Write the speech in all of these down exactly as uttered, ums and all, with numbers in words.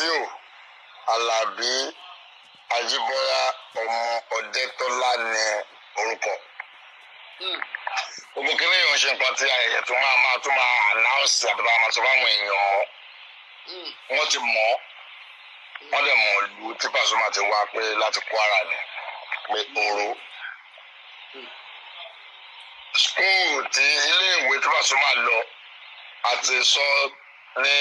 Wàsíù Alábí Ajíbọ́lá ọmọ Ọdẹ́tọ́lá ní orúkọ. Gbogbo kí lèèyàn ṣe nǹkan tí ayẹyẹ tó máa máa tún máa ànáùsì àti bá máa sọ fáwọn èèyàn mọ́. Wọ́n ti mọ̀ ọ́. Wọ́n dẹ̀ mọ̀ ìlú tí Pasuma ti wá pé láti Kwara ni pé Oro. Skúù tí iléèwé tí Pasuma lọ àti sọ ní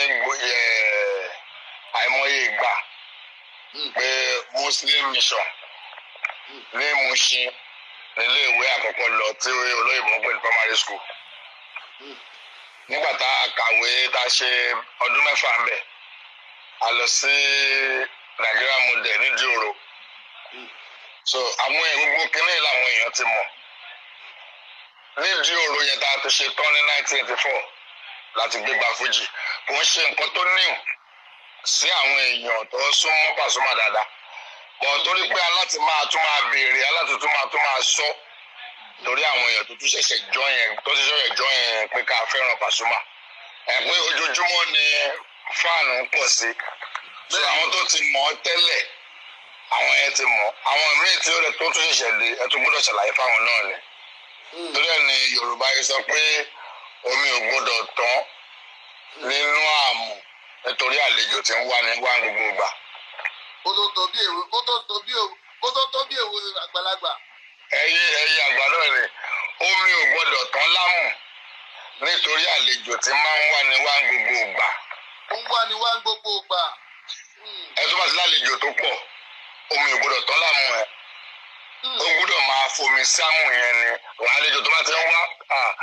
àìmọye ìgbà pé Muslim Mission ní Mushin níléèwé àkọ́kọ́ lọ tí olóyìnbó ń pè ní primary school. Nígbà tá a kàwé tá a ṣe ọdún mẹ́fà ń bẹ̀ a lọ sí Nigeria model nídìí Òro. So àwọn gbogbo kínní làwọn èèyàn ti mọ̀. Nídìí Òro yẹn tá a ti ṣe tán ní nineteen eighty-four láti gbégbá fújì kò ń ṣe nǹkan tó níwò sí àwọn èèyàn tó súnmọ́ Pasuma dáadáa. Bọ̀ torí pé aláti máa tún máa béèrè aláti tún máa tún máa sọ torí àwọn èèyàn tó tún ṣẹ̀ṣẹ̀ jọ yẹn tó ti ṣẹ̀ṣẹ̀ jọ yẹn pé ká fẹ́ràn Pasuma. Ẹ̀ pé ojoojúmọ́ ni fáànù ń pọ̀ sí. So àwọn tó ti mọ̀ ọ́ tẹ́lẹ̀ àwọn yẹn ti mọ̀ àwọn míì tí ó lè tó tún ṣẹ̀ṣẹ̀ dé ẹ tún gbọ́dọ̀ ṣàlàyé fáwọn náà ni. Torí ẹ̀ ni Yorùbá yìí sọ pé omi ò gbọ́dọ̀ tán nínú àmù nítorí àlejò tí ń wá ní wá gbogbo ìgbà. Ó tó tó bí èwe ó tó tó bí èwe ó tó tó bí èwe àgbàlagbà. Ẹyẹ ẹyẹ àgbà náà ni omi ò gbọ́dọ̀ tán lámù nítorí àlejò tí máa ń wá ní wá gbogbo ìgbà. Ó ń wá ní wá gbogbo ìgbà. Ẹ tó bá ti lálejò tó pọ̀ omi ò gbọ́dọ̀ tán lámù ẹ. Ó gbọ́dọ̀ máa fomi sámù yẹn ni wà àlejò tó bá ti ń wá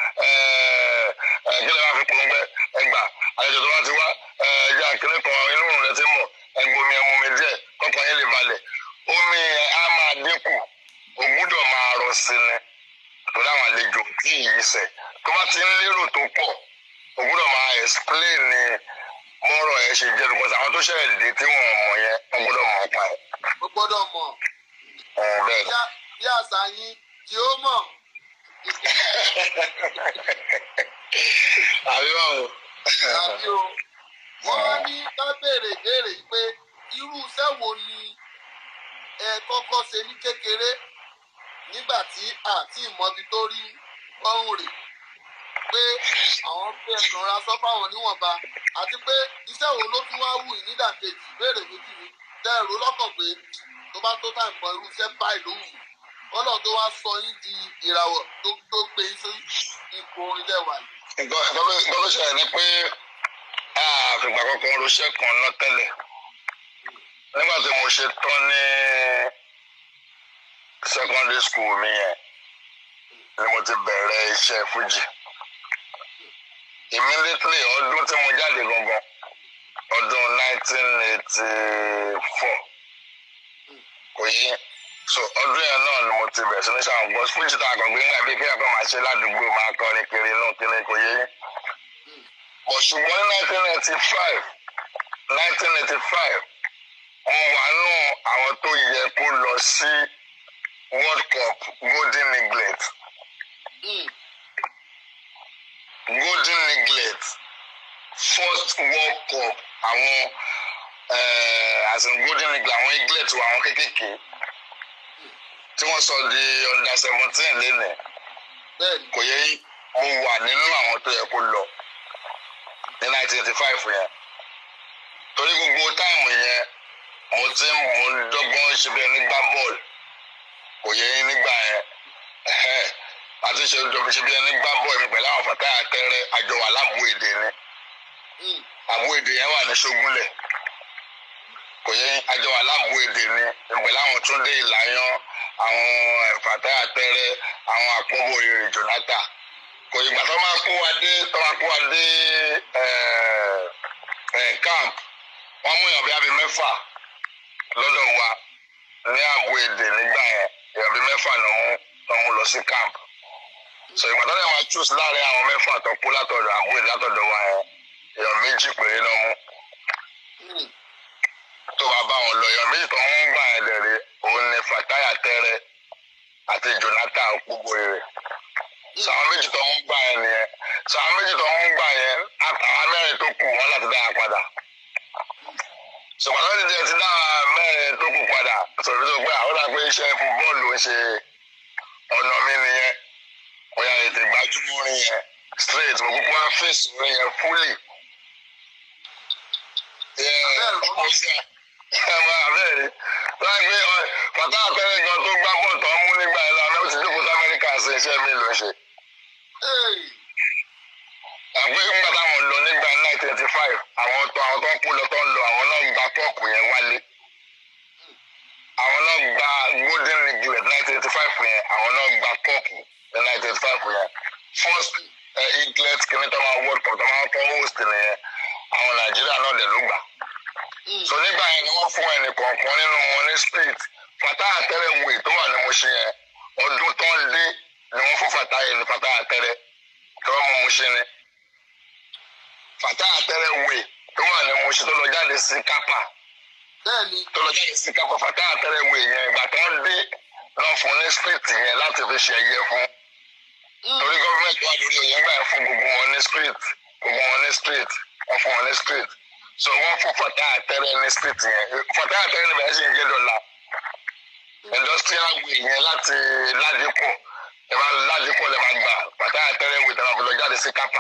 kí lè máa fi pòǹgbẹ ẹgbà àlejò tó bá ti wá ẹja kìnnì kan inú òrùn rẹ ti mọ̀ ẹgbòmí ẹmu mi díẹ̀ kọ́kọ́ yẹn lè balẹ̀ omi á máa dínkù ó gbọ́dọ̀ máa rọ̀ sí ni torí àwọn àlejò tí yìí sẹ̀ tó bá ti ń lérò tó pọ̀ ó gbọ́dọ̀ máa explain ni mọ́rọ̀ ẹ ṣe jẹ́ because àwọn tó ṣẹlẹ̀ dé tí wọ́n mọ̀ yẹn wọ́n gbọ́dọ̀ mọ̀ ọ́ pa ẹ̀. Ó gbọ́dọ̀ mọ̀. Bí àṣà yín tí ó mọ̀. Àbí báwo. Àbí o. Wọ́n wá ní ká béèrè béèrè pé irú iṣẹ́ wo ni ẹ kọ́kọ́ ṣe ní kékeré nígbà tí àti ìmọ̀bi tó rí ọrùn rè pé àwọn fẹ́ ẹ̀sán ra sọ fáwọn níwọ̀nba àti pé iṣẹ́ wo ló tún wá wù yín nídàkejì béèrè méjì ni tẹ́ ẹ̀rọ lọ́kàn pé tó bá tó tàn mọ́ irú iṣẹ́ báyìí ló wù yín Ọlọ́run tó wá sọ yín di ìràwọ̀ tó tó gbé sí ipò orin lẹ́wà yìí. Nǹkan tó ṣẹlẹ̀ ni pé àfìgbà kankan roṣẹ́ kan náà tẹ́lẹ̀ nígbà tí mo ṣe tán ní secondary school mi yẹn ni mo ti bẹ̀rẹ̀ iṣẹ́ fújì. Immediately ọdún tí mo jáde gangan ọdún nineteen eighty-four kò yí so ọdún yẹn náà ni mo ti bẹ̀rẹ̀ sí ní ṣàwọn gbọ́ fújì tá a kàn gbé nígbà bíi kéèyàn kan máa ṣe ládùúgbò máa kọrin kiri inú kíni kò yé yín. But ṣùgbọ́n ní nineteen eighty-five nineteen eighty-five wọ́n wà nù àwọn tó yẹ kó lọ sí World Cup Golden Neglect. Golden Neglect first World Cup àwọn as in Golden Neglect àwọn Neglect wà àwọn kékèké tí wọ́n sọ di under seventeen lẹ́nìí kò yẹ mo wà nínú àwọn tó yẹ kó lọ ní nineteen eighty-five yẹn torí gbogbo táìmù yẹn mo ti ń mo ń dọ́gbọ́n ṣe bí ẹni gbá bọ́ọ̀lù kò yẹ yín nígbà yẹn àti ṣe ṣe bí ẹni gbá bọ́ọ̀lù mi pẹ̀lú àwọn fàtà àtẹrẹ àjọ wà láàbù èdè ni àbú èdè yẹn wà ní Ṣógúnlẹ̀ kò yẹ yín àjọ wà láàbù èdè ni pẹ̀lú àwọn Túndé Ìlàyàn àwọn fàtà àtẹrẹ àwọn àpọ́nbó ìrìn Jonathan kò ìgbà tó máa kó wa dé tó máa kó wa dé camp wọ́n mú èèyàn bí abẹ mẹ́fà lọ́dọ̀ wa ní àbú èdè nígbà yẹn èèyàn bí mẹ́fà náà mú náà mú lọ sí camp so ìgbà tó dẹ̀ máa choose láàrin àwọn mẹ́fà tó kú látọ̀dọ̀ àbú èdè látọ̀dọ̀ wa yẹn èèyàn méjì péré náà mú tó bá bá wọn lọ èèyàn méjì tó ń gbà yẹn dẹ̀rẹ̀ òun ni Fataya Tẹ́rẹ́ àti Jonathan Okpogboyere so àwọn méjì tó ń gbà yẹn nìyẹn so àwọn méjì tó ń gbà yẹn àtàwọn mẹ́rin tó kù wọn láti dá a padà ṣùgbọ́n lọ́dún díẹ̀ ti dá mẹ́rin tó kù padà sọ̀rọ̀ tó gbé àwọn àgbẹ̀ iṣẹ́ fún bọ́ọ̀lù ń ṣe ọ̀nà mi nìyẹn mo yà ètè gbájúmọ́ orin yẹn straight mo kúkú wá fèsì orin yẹn fully. Abẹ́rẹ́ láì gbé pàtó àpẹẹrẹ gan tó gbá bọ́ọ̀lù tó ń mú nígbà ẹ̀ lọ́nà ó ti dúkùú sí Amẹ́ríkà sí iṣẹ́ mi ló ń ṣe. Àgbẹ̀ ńgbà táwọn lọ nígbà nineteen eighty five àwọn tó àwọn tó ń kú lọ tó ń lọ àwọn náà gba pọ́ọ̀kù yẹn wálé. Àwọn náà gba golden eaglet nineteen eighty five yẹn àwọn náà gba pọ́ọ̀kù ní nineteen eighty five yẹn. First eaglet kìíní tó máa world cup tó máa tọ́ host nìyẹn àwọn Nàìjíríà náà dẹ̀ ló gbà. So nígbà yẹn ni wọ́n fún ẹnì kọ̀ọ̀kan nínú wọn ní spirit Fata Àtẹrẹwé tó wà ní Mùṣín yẹn ọdún tó ń dé ni wọ́n fún Fata yẹn ní Fata Àtẹrẹ tó wọ́n mọ Mùṣín ni. Fata Àtẹrẹwé tó wà ní Mùṣín tó lọ jáde sí kápá tó lọ jáde sí kápá Fata Àtẹrẹwé yẹn ìgbà tó ń dé lọ fún ní spirit yẹn láti fi ṣe ẹyẹ fún torí gọ́ọ̀mẹ̀ntì wà lórí òye ńgbà fún gbogbo wọn ní spirit gbogbo wọn ní spirit wọ́n fún wọn ní spirit so wọ́n fún Fata Àtẹrẹ ní spirit yẹn Fata Àtẹrẹ ní bẹ́ẹ̀ sì ń gé dọ́là industrial way yẹn láti Ládìpọ̀ ẹ máa Ládìpọ̀ lè máa gbà Fata Àtẹrẹ wò tàbí lọ jáde sí kápá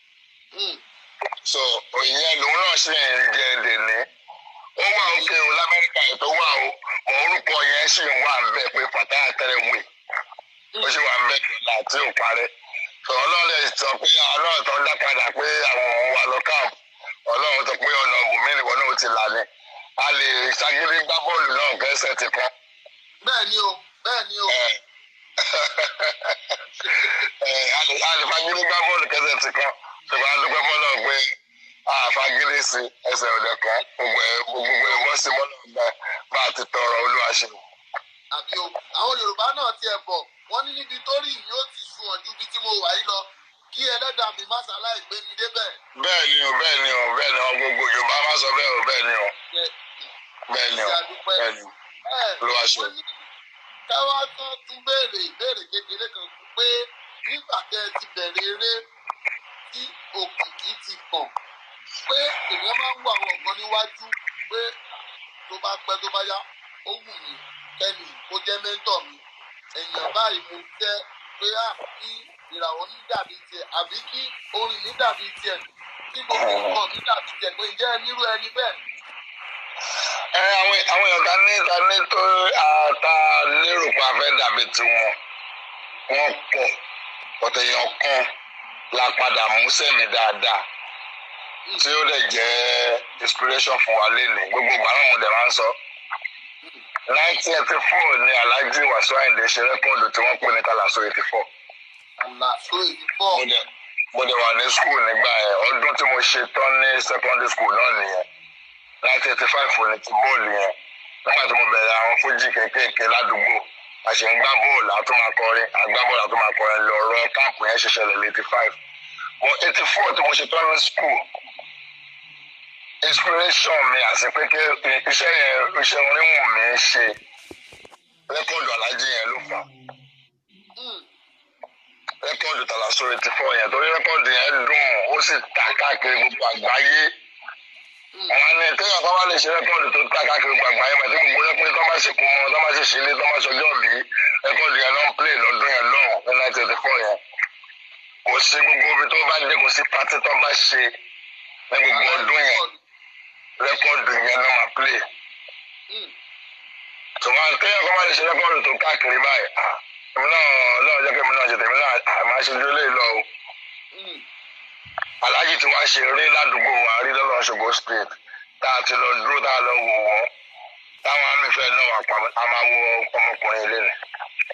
so ìyẹn lòun náà ṣe ń jẹ dèní ó wà òkè o l'Amẹ́ríkà ètò wà o mọ orúkọ yẹn ṣì ń wà bẹ́ẹ̀ pé Fata Àtẹrẹ wò ó ṣì wà bẹ́ẹ̀ dọ́là tí ò parẹ́ so ọlọ́run sọ pé àwọn náà tó dá padà pé àwọn òun wà lọ káàpù ọlọ́run sọ pé ọ̀nà ọ̀bùnmí nìwọ náà ti là ní a lè ṣàgídí gbá bọ́ọ̀lù náà kẹsẹ̀ ti kán. bẹ́ẹ̀ ni o bẹ́ẹ̀ ni o. a lè fagídí gbá bọ́ọ̀lù kẹsẹ̀ ti kán ṣùgbọ́n a dúpẹ́ bọ́ọ̀lù pé a fagídí sí ẹsẹ̀ ọ̀dẹ̀ kan gbogbo ẹ̀ gbogbo ẹ̀ bọ́ sí mọ́nà ọ̀gbẹ́ bá a ti tọrọ Olúwa ṣe. àbí o àwọn Yorùbá náà tiẹ̀ bọ̀ wọ́n ní níbi tó rí yóò ti sunwọ̀n ju bí tí mo wà yìí lọ kí ẹlẹ́dàá mi má ṣàlàyé gbé mi débẹ̀. bẹ́ẹ̀ ni o bẹ́ẹ̀ ni o bẹ́ẹ̀ ni o gbogbo Yorùbá má sọ bẹ́ẹ̀ o bẹ́ẹ̀ ni o bẹ́ẹ̀ ni o bẹ́ẹ̀ ni o ló wá ṣe. káwá tán tún béèrè ìbéèrè kékeré kan pé nígbà tẹ́ ẹ ti bẹ̀rẹ̀ eré tí òkìkí ti kàn pé èèyàn máa ń wo àwọn nǹkan níwájú pé tó bá pẹ́ tó bá yá ó wù mí kẹ́ni kó jẹ́ mẹ́ńtọ̀ mi èèyàn báyìí mo jẹ́ pé à kí ìràwọ̀ ní dàbí tiẹ̀ àbí kí orin ní dàbí tiẹ̀ kí gbogbo nǹkan ní dàbí tiẹ̀ pé ǹjẹ́ nírú ẹni bẹ́ẹ̀. ẹ àwọn àwọn èèyàn ta ní ta ní tó ta lérò pé a fẹ́ dàbí tiwọn wọ́n pọ̀ ọ̀tẹ̀ èèyàn kan la padà mú sẹ́mi dáadáa tí ó dẹ̀ jẹ́ inspiration fún wa lénìí gbogbo ìgbà náà mo dẹ̀ máa ń sọ. nineteen eighty four ni Alhaji Wasiu Ayinde ṣe rẹ́kọ̀dù tí wọ́n pè ní Kalaso eighty four. Kalaso eighty four. mo dẹ̀ wà ní school nígbà yẹn ọdún tí mo ṣe tán ní secondary school náà nìyẹn nineteen eighty five ní ti bọ́ọ̀lù yẹn nígbà tí mo bẹ̀rẹ̀ àwọn fújì kéékèèké ládùúgbò a ṣe ń gbá bọ́ọ̀lù àtún máa kọrin àgbá bọ́ọ̀lù àtún máa kọrin lọ́rọ̀ káàpù yẹn ṣe ṣẹlẹ̀ ní eighty five but eighty four tí mo ṣe tán ní school inspiration mi àti pé kí iṣẹ́ yẹn iṣẹ́ oríwọ̀n mi ṣe rẹ́kọ̀dù Alhaji yẹn ló fà rẹ́kọ̀dù Kalaso eighty four yẹn torí rẹ́kọ̀dù yẹn dùn ó sì ta káàkiri gbogbo àgbáyé àwọn ẹni téèyàn kan bá lè ṣe rẹ́kọ̀dù tó ta káàkiri gbogbo àgbáyé mọ̀ tí gbogbo yẹn pé tó bá ṣe kú mọ́ tó bá ṣe ṣílé tó bá ṣọjọ́ bí rẹ́kọ̀dù yẹn náà ń play lọ́dún yẹn lọ́hùn ní nineteen eighty four yẹn kò sí gbogbo ibi tó bá dé kò sí pátí tó bá ṣe ní gbogbo ọdún yẹn rẹ́kọ̀dù yẹn náà máa play. Tùmọ̀ téèyàn kan bá lè ṣe rẹ́kọ̀dù tó káàkiri báyìí èmi náà lọ́wọ́ jẹ́ kí èmi náà ṣe tèmi náà máa ṣe dúró lé lọ o. Alhaji tí wàá ṣe eré ládùúgbò wa rí lọ́lọ́ Ṣògo state tá a ti lọ dúró tá a lọ wò wọ́n táwọn amífẹ́ náà wà pa a máa wo ọmọkùnrin ilé ni.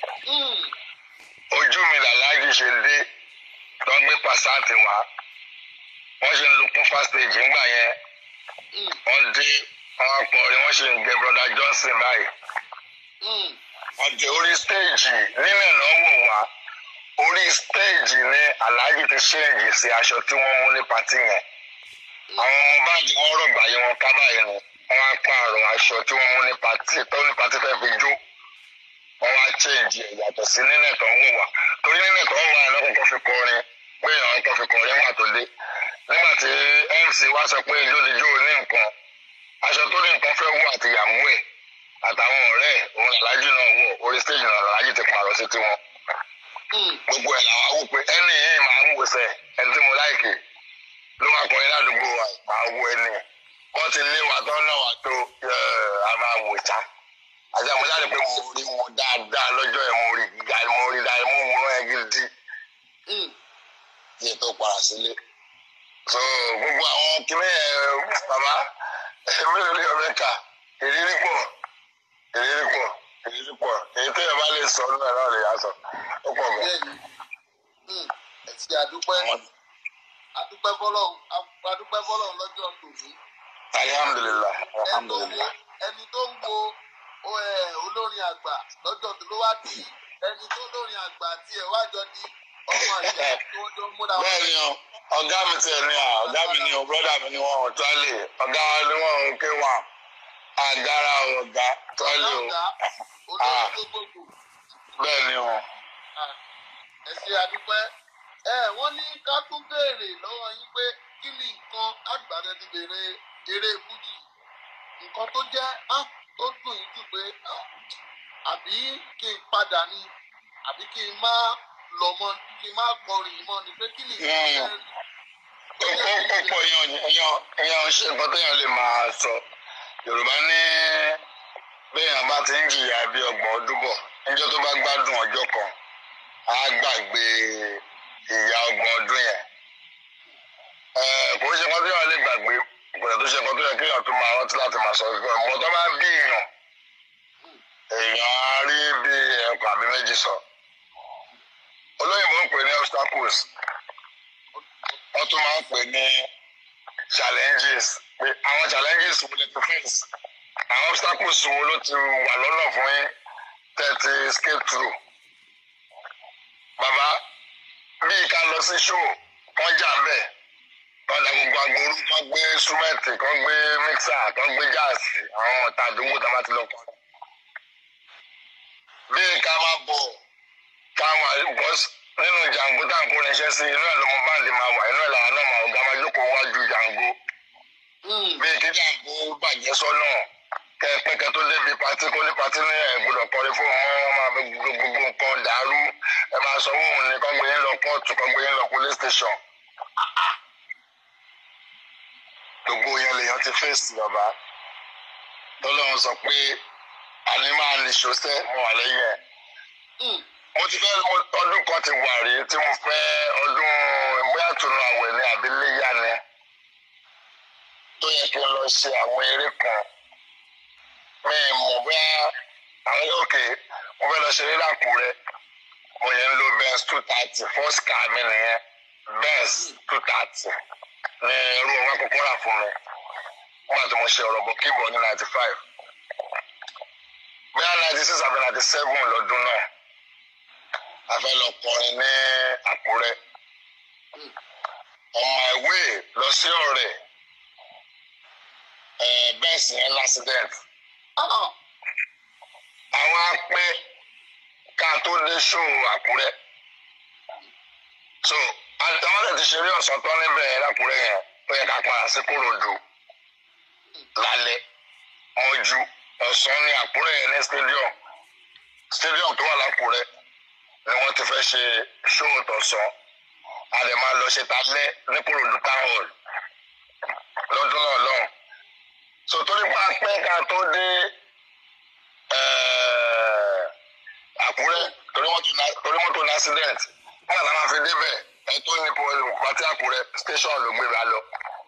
Ojú mi làlájì ṣe dé tó ń gbé pàṣátì wá wọ́n ṣe ń lo kún fast stage ńgbà yẹn wọ́n dé wọ́n akọrin wọ́n ṣe ń gbé brother Johnson báyìí. Wọ́n dé orí stage nílẹ̀ náà wò wá orí stage ní Alhaji ti ṣéǹjì sí aṣọ tí wọ́n mú ní pàtí yẹn àwọn ọmọ báńkì wọ́n rọ̀gbà yẹn wọn ká báyìí ni wọ́n á pààrọ̀ aṣọ tí wọ́n mú ní pàtí tó ní pàtí fẹ́ fi jó wọ́n wá ṣéǹjì ẹ̀ yàtọ̀ sí nílẹ̀ tó ń wò wá torí nílẹ̀ tó ń wà ẹ̀ lọ́kọ̀ọ́kọ́ fi kọrin pé àwọn tó fi kọrin wà tó dé nígbà tí M C wá sọ pé ijó ni jó ní nǹkan aṣọ tó ní nǹkan fẹ́ wọ̀ àti ìyàwó ẹ̀ àtàwọn ọ̀rẹ́ ẹ̀ òun làlájì náà wọ̀ orí stage náà làlájì ti pààrọ̀ sí tiwọn. gbogbo ẹ̀ làwọn awò pé ẹni yìí máa ń wò sẹ́ ẹni tí mo láìkè ló máa kọrin ládùúgbò wa máa wo ẹni wọ́n ti lé wa tán náà wà tó a máa wò ìta àti àwọn jáde pé mo rí wọn dáadáa lọ́jọ́ ẹ̀ mo rí gíga mo rí dáa mo wọ́n ẹ̀ gidi kí n tó para sílé. so gbogbo àwọn kìnìún ẹ̀ bàbá èmi lórí ọ̀rẹ́ kà ìrírí pọ̀ ìrírí pọ̀ ìrírí pọ̀ èyí tó yẹ bá lè sọ ọ́nà náà lè yá sọ ó pọ̀ gan. ẹ ti àdúpẹ́ àdúpẹ́ fọlọ́run àdúpẹ́ fọlọ́run lọ́jọ́ tòní. alhamdulillah alhamdulillah. ẹni tó ń wo olórin àgbà lọ́jọ́ tó ló wá di ẹni tó lórin àgbà tiẹ̀ wá jọ di ọmọ àṣẹ tó ń jọ múra. bẹ́ẹ̀ni o ọ̀gá mi tiẹ̀ ní à ọ̀gá mi ni o brọ́dà mi ni wọ́n ò tọ́lé ọ̀gá wa ni wọ́n ń ké wọn àgárá ọ̀gá tọ́lé o. bẹ́ẹ̀ni o. ẹ ṣe àdúpẹ́ ẹ wọ́n ní ká tún béèrè lọ́wọ́ yín pé kí ni nǹkan àgbàdo ti béèrè eré fújì nǹkan tó jẹ́ á tó dùn yín jù pé àbí kí n padà ní àbí kí n má lọ mọ́ kí n má kọrin mọ́ ni pé kí ni nǹkan ẹ ó pọ̀ yan yan ṣe nǹkan téèyàn lè máa sọ Yorùbá ní béèyàn bá ti ń jìyà bí ọgbọ̀n ọdún bọ̀ níjọ́ tó bá gbádùn ọjọ́ kan á gbàgbé ìyà ọgbọ̀n ọdún yẹn kò ń ṣe nǹkan tó yàn lè gbàgbé ìpìlẹ̀ tó ṣe nǹkan tó yẹ kéèyàn tó máa rántí láti máa sọ ọmọ tó bá bí èèyàn èèyàn á rí bí ẹ̀kọ́ àbí méjì sọ olóyìnbó ń pè ní obstacles wọ́n tún máa ń pè ní challenges pé àwọn challenges wo lè ti face àwọn obstacles wo ló ti wà lọ́nà fún yín tẹ́tí escape through. bàbá bíi ká lọ sí show wọ́n jà ń bẹ̀ wọ́n da gbogbo agbóró wọ́n gbé instrument kan gbé mixer kan gbé jazz àwọn ọmọ ọ̀tá àdúgbò tá a bá ti lọ kọ́. bíi ká máa bọ̀ káwọn bọ́sì nínú jàǹgó tá à ń kó irinṣẹ́ sí inú ẹ̀ lọ́mọ báńdì máa wà inú ẹ̀ làwọn náà máa ọ̀gá máa jókòó wájú jàǹgó. bí kí jàǹgó bàjẹ́ sọ́nà kẹ́pẹ́kẹ́ tó débi patí kó ní patí ní ẹ̀ gbọ́dọ̀ kọrin fún wọn wọn máa fi gbogbo nǹkan dàrú ẹ máa sọ wọn ní kọ́ gbé yín lọ kóòtù kọ́ gbé yín lọ police station. gbogbo yẹn lèèyàn ti fèsì bàbá tọ́lọ́run sọ pé àní máa nìṣó sẹ́ mo wà lẹ́yìn ẹ̀. mo ti fẹ́ ọdún kan ti wà rí tí mo fẹ́ ọdún bóyá tunu àwẹ̀ ní àbílẹ̀yà ni tó yẹ kí n lọ ṣe àwọn eré kan mi mọ̀ bóyá àwọn òkè mo fẹ́ lọ ṣe eré l'Àkúrẹ́ mo yẹn ń lo Benz two thirty first car mi nìyẹn Benz two thirty ní ẹrú ọwọ́ àkọ́kọ́ rà fún mi nígbà tí mo ṣe ọ̀rọ̀ bọ̀ kíbọ̀ ní ninety five bóyá ninety six àbí ninety seven lọ́dún náà a fẹ́ lọ kọrin ní Àkúrẹ́ on my way lọ sí ọ̀rẹ́ bẹ́ẹ̀sì yẹn l'accident àwọn apẹ́ ká tó dé ṣóò Àkúrẹ́ so àwọn ẹ̀ ti ṣeré ọ̀sán tán níbẹ̀ l'Àkúrẹ́ yẹn ó yẹ ká padà sí Kòròdú lálẹ́ mọ́jú ọ̀sán ní Àkúrẹ́ yẹn ní stadium stadium tó wà l'Àkúrẹ́ ni wọ́n ti fẹ́ ṣe ṣóò tọ̀sán a lè máa lọ ṣe talẹ́ ní Kòròdú town hall lọ́dún náà lọ́hùn so torí pa pẹ́ ká tó dé Àkúrẹ́ torí mọ́tò ní accident nígbà tá a máa fi débẹ̀ ẹ tó ní pàtí Àkúrẹ́ station ló gbé wa lọ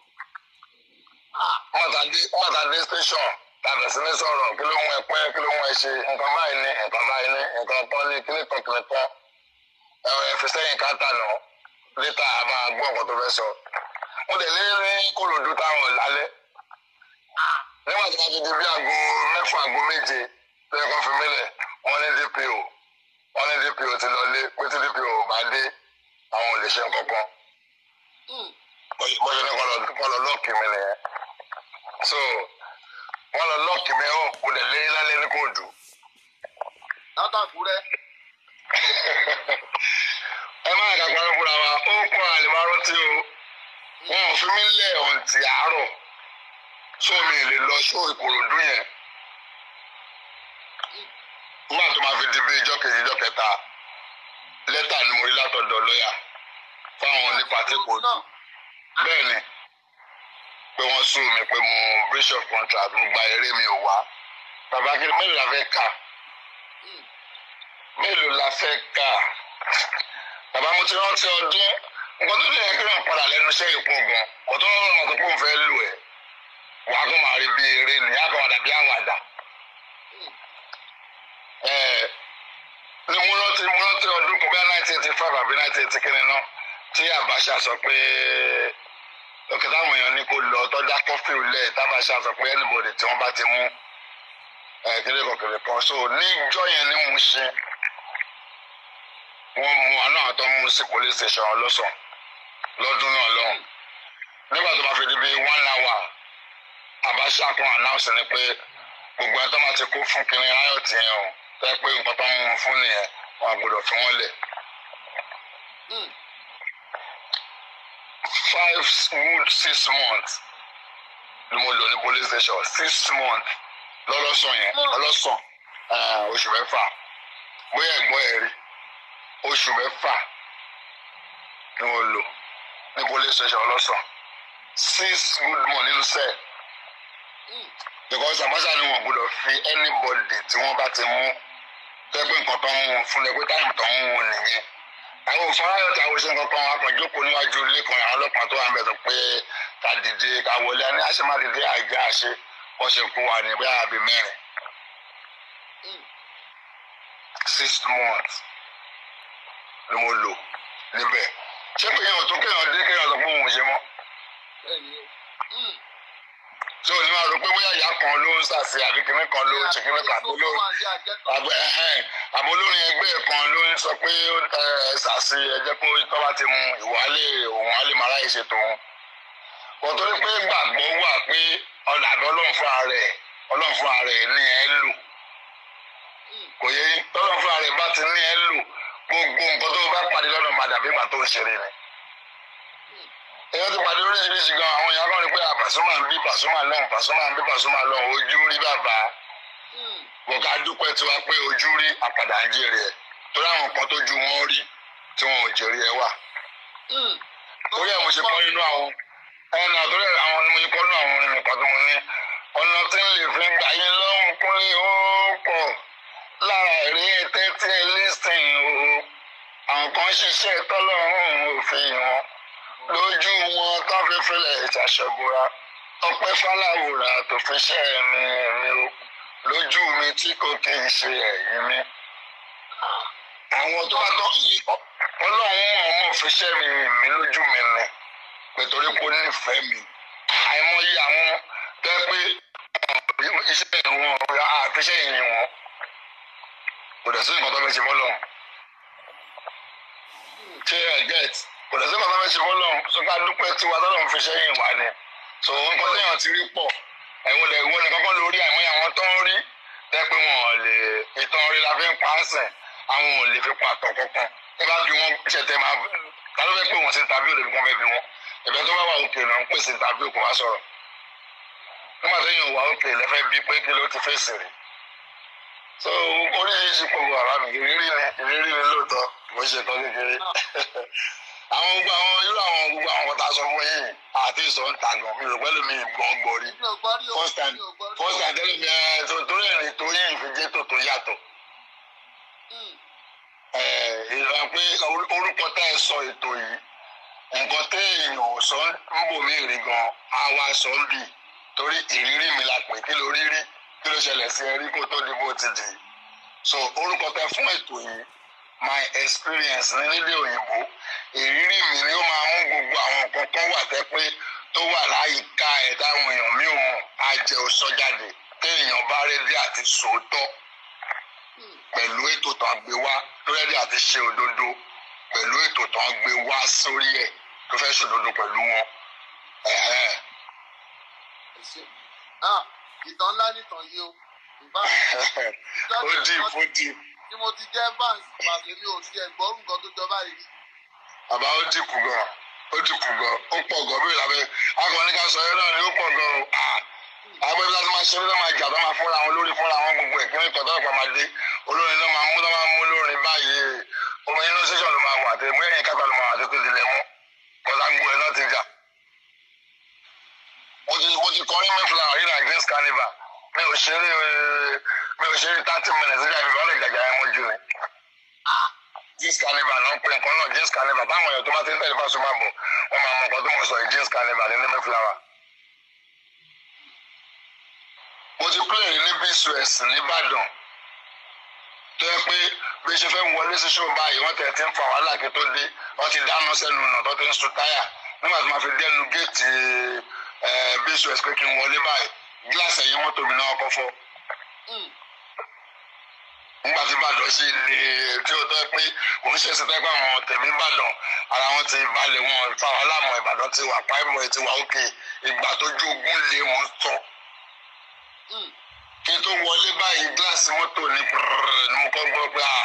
wọ́n ta dé station tàbí sí ní sọ̀rọ̀ kí ló ń ẹ pẹ́ kí ló ń ẹ ṣe nǹkan báyìí ní nǹkan báyìí ní nǹkan tán ní kíní kan kíní kan ẹ fi sẹ́yìn káńtà náà létà a máa gbọ́ nǹkan tó fẹ́ sọ. mo dẹ̀ lé ní Kòròdú táwọn lálẹ́ nígbà tí wọ́n fi di bí aago mẹ́fà aago méje lẹ́yìn kan fi mílẹ̀ wọ́n ní D P O wọ́n ní D P O ti lọ lé pé tí D P O bá dé àwọn ò lè ṣe nǹkan kan. bọ́sẹ̀ ní kọ́ lọ lọ́ọ̀kì mi nìyẹn. so wọ́n lọ lọ́ọ̀kì mi ó mo dẹ̀ lé lálẹ́ ní Kòròdú. látàkùrẹ́. ẹ máa kà parọ́ fúnra wa ó kọ́ àlèmárọ́ tí o wọn ò fi mí lẹ̀ ọ̀ǹtì àárọ̀ so mi lè lọ show Ìkòròdú yẹn nígbà tó máa fi di bí ijọ́ kejì ijọ́ kẹta lẹ́tà ni mo rí látọ̀dọ̀ lọ́yà fáwọn ní pàtí Ìkòròdú bẹ́ẹ̀ ni pé wọ́n sùn mí pé mo breach of contract mo gba eré mi ò wá bàbá kí mélòó la fẹ́ kà mélòó la fẹ́ kà bàbá mo ti rántí ọdún nǹkan tó lè yẹ kí wọ́n padà lẹ́nu iṣẹ́ ìpò gan ọ̀tọ́ ọ̀rọ̀ tó kún fẹ́ lù ẹ̀ wàá kó máa rí bí eré ni á kó máa dàbí àwàdà ni mo rántí mo rántí ọdún kan bíi nineteen eighty five àbí nineteen eighty kìíní náà tí Abacha sọ pé òkè táwọn èèyàn ní kó lọ tọ́jà kọ́fíù lẹ̀ tábàṣà sọ pé anybody tí wọ́n bá ti mú kéde kan kéde kan so níjọ́ yẹn ni mo ṣe wọ́n mú àná àtọ́ mú sí police station ọlọ́sàn lọ́dún náà lọ́hùn nígbà tó bá fi di bíi one hour Abacha kan announce ni pé gbogbo ẹ̀ tó máa ti kó fún kínní riot yẹn o tẹ́ pé nǹkan tó ń mú fún nìyẹn wọn gbọ́dọ̀ fi wọ́n lẹ̀. five good six months ni mo lò ní police station six months lọ́lọ́sàn yẹn ọlọ́sàn oṣù mẹ́fà bóyá ẹ̀gbọ́n ẹ̀ rí oṣù mẹ́fà ni mo lò ní police station ọlọ́sàn six good months nínú sẹ́ẹ̀ because Abacha ni wọn gbọ́dọ̀ fi anybody tí wọ́n bá ti mú tẹ́ pé nǹkan tó ń mú fún lẹ pé táìmù tó ń mú nìyẹn àwọn òfurufú tí àwọn oṣù kankan wọn kàn jókòó níwájú ilé kan àwọn ọlọ́pàá tó wà ń bẹ̀ tó pé ká dìde ká wọlé ní àṣẹ má dìde àìjẹ́ àṣẹ wọ́n ṣe kó wa ní bóyá àbí mẹ́rin six months ni mo lò níbẹ̀ ṣé pé yẹn ò tún kéèyàn dé kéèyàn sọ pé òun ò ṣe mọ́ tí ò ní máa rò pé bóyá ìyá kan ló ń sàṣe àbí kìnnì kan ló ń ṣe kìnnì kan àbó olórin ẹgbẹ́ kan ló ń sọ pé ẹ ṣàṣe ẹjẹ́ pé tó bá ti mu ìwálé òun á lè máa ráyè ṣe tòun. kò torí pé gbàgbọ́ wà pé ọ̀làdọ́ ọlọ́run fúnra rẹ̀ ọlọ́run fúnra rẹ̀ ní ẹ lò kò yẹ tọ́lọ́run fúnra rẹ̀ bá ti ní ẹ lò gbogbo nǹkan tó bá pàdé lọ́nà máa dàbí ìgbà tó ń ṣeré ni. èèyàn ti pàdé oríṣiríṣi gan àwọn èèyàn kan rí pé Pasuma ń bí Pasuma lọ́hùn Pasuma ń bí Pasuma lọ́hùn ojú rí bàbá kò ká dúpẹ́ tiwa pé ojú rí àpàdà ń jèrè ẹ̀ torí àwọn nǹkan tó ju wọn rí tí wọn ò jèrè ẹ̀ wà. torí ẹ̀ mo ṣe kọ́ nínú àwọn ẹ̀nà torí àwọn ni mo ṣe kọ́ nínú àwọn orin nìkan tó mo ní ọ̀nà tí ń lè fi gbà yín lọ́hùn kúnlé ó pọ̀ lára ẹ̀rí ẹ̀tẹ́ tí ẹ lísìn o àwọn kan ṣiṣẹ́ tọ́lọ́run òfin wọn lójú wọn tó fi filẹ̀ ìṣàṣọ̀bùra ọpẹ́ fáláwùrà tó fi ṣẹ́ mi mi o lójú mi tí kò kí n ṣe ẹ̀yìn mi. àwọn tó bá tọ́ ọlọ́run mọ̀ ọmọ fi ṣẹ́ mi mi lójú mi ni pẹ̀tọ́rí kò nífẹ̀ẹ́ mi àìmọye àwọn tẹ́ pé iṣẹ́ wọn àfiṣẹ́ ìrìn wọn kò dẹ̀ sí nǹkan tó fẹ́ ṣe fọ́lọ́run ṣé ẹ get kò dẹ̀ sí nǹkan tó fẹ́ ṣe fọ́lọ́run sọ́ká dúpẹ́ tiwa tọ́lọ́run fi ṣẹ́yìn wá ni so nǹkan téèyàn ti rí pọ̀ ẹ̀wọ̀n lẹ̀ wọ́n ní kọ́kọ́ lórí àwọn àwọn tó ń rí tẹ́ pé wọn ò lè ìtàn rí la fi ń pa á sẹ̀ àwọn ò lè fi pa àtọ̀ kankan ẹ bá bí wọn ṣẹ̀tẹ̀ máa ta ló fẹ́ pé wọ́n sí tàbí òde kan fẹ́ bí wọn ìbẹ́ tó bá wà òkè náà ń pèsè tàbí òkú wá sọ̀rọ̀ nígbà téèyàn wà òkè lẹ́fẹ́ bí pé kí ló ti fèsì rí so oríṣiríṣi gbogbo àrà mi ìrírí ni ìrírí ni lóòótọ́ mo ṣe tán kékeré àwọn gbogbo àwọn irú àwọn gbogbo àwọn kọta sọ fún yìí àti ìsọ ń ta gan mi ò pẹ́lú mi gbọ́n gbọ́rí first time first time tẹ́lẹ̀ mi ẹ̀ tó tó rìnrìn tó yìí fi jẹ́ tó tó yàtọ̀ ìrìn pé orúkọ tẹ́ ẹ sọ ètò yìí nǹkan tẹ́ èèyàn sọ ń bò mí rí gan àwa sọ ń bì torí ìrírí mi la pè kí ló rí rí kí ló ṣẹlẹ̀ sí ẹ rí kó tó di bó ti di so orúkọ tẹ́ fún ètò yìí my experience ní nílé òyìnbó ìrírí mi ni ó máa mú gbogbo àwọn nǹkan kan wà tẹ́ pé tó wà láyìíká ẹ̀ táwọn èèyàn mi ò mọ̀ á jẹ́ òsọ jáde téèyàn bá rẹ́dí àti sòótọ́ pẹ̀lú ètò tó ń gbé wá tó rẹ́dí àti ṣe òdodo pẹ̀lú ètò tó ń gbé wá sórí ẹ̀ tó fẹ́ ṣòdodo pẹ̀lú wọn. ìtàn ńlá nìtàn yìí o ó dì ó dì. tí mo ti jẹ́ báńkì pàṣẹ mi ò tiẹ̀ gbọ́ nǹkan tó jọba yìí. bàbá ó dìkù gan ó dìkù gan ó pọ̀ gan bí ìlànà akọni ká sọ yẹn náà ni ó pọ̀ gan o àwọn ẹbí láti máa ṣe ló máa jà tó máa fúnra wọn lórí fúnra wọn gbogbo ẹ̀ kí ní tọ́tọ́ ọ̀pọ̀ máa dé olórin náà máa mú tó máa mú lórin báyìí omi inú ṣẹ́ṣọ̀ ló máa wà tẹ̀ mú ẹ̀yìn kátà ló máa wà tètè dilẹ̀ mọ́ kọ́sá gbogbo ẹ̀ náà ti jà. mo ti mo ti kọrin mẹ́fìlà rí na James Carnival mi ò ṣeré mi ò ṣeré thirty minutes nígbà mi bọ́ọ̀lù ìjàjà ẹ̀ mọ́ jù ni. James Carnival náà ń pè nǹkan náà James Carnival táwọn èèyàn tó bá ti ń tẹ̀lé Pasuma bọ̀ wọ́n máa mọ nǹkan tó mọ̀ sọ James Carnival ní mẹ́fìlà wa. mo ti play ní bcs nìbàdàn tó yẹ pé bí ṣe fẹ́ wọlé sí ṣó báyìí wọ́n tẹ̀ ti ń fa wàhálà kí tó dé wọ́n ti dáná sẹ́nu nà tó ti ń sun táyà nígbà tí wọ́n fi dẹ́nu géètì bcs pé kí n wọlé báyìí gíláàsì ẹ̀yìn mọ́tò mi náà kọ́ fọ́. nígbà tí Ìbàdàn sí ilé tí ó tọ́ pé òun ṣe ṣe tẹ́gbà wọn tẹ̀mí Ìbàdàn ara wọn ti balẹ̀ wọn fa wàhálà mọ́ Ìbàdàn ti wà páìmọ̀ ti wà òkè ìgbà tó ju ogún lé wọn sọ. kí n tó wọlé báyìí gíláàsì mọ́tò ní pẹ̀rẹ̀rẹ̀ ni mo kọ́ gbọ́ pé à.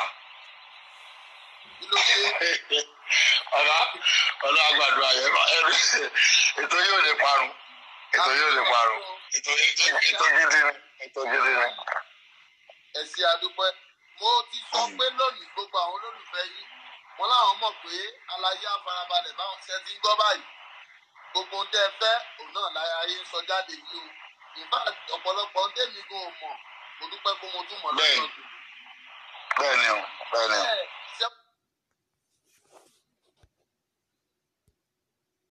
ọ̀la ọ̀la àgbàdo àyẹ̀mọ́ ètò yóò lè parun ètò yóò lè parun ètò gidi ni ètò gidi ni. ẹ ṣé àdúpẹ́ mo ti sọ pé lónìí gbogbo àwọn olólùfẹ́ yìí wọn láwọn mọ̀ pé aláyé àfarabalẹ̀ báwọn ṣe ti ń gbọ́ báyìí gbogbo ohun tẹ́ ẹ fẹ́ òun náà láyé ayé ń sọ jáde yìí o ìfà ọ̀pọ̀lọpọ̀ ń tẹ̀mí gan ò mọ̀ mo dúpẹ́ pé mo tún mọ̀ lọ́sọ̀tún. bẹ́ẹ̀ ni o bẹ́ẹ̀ ni o.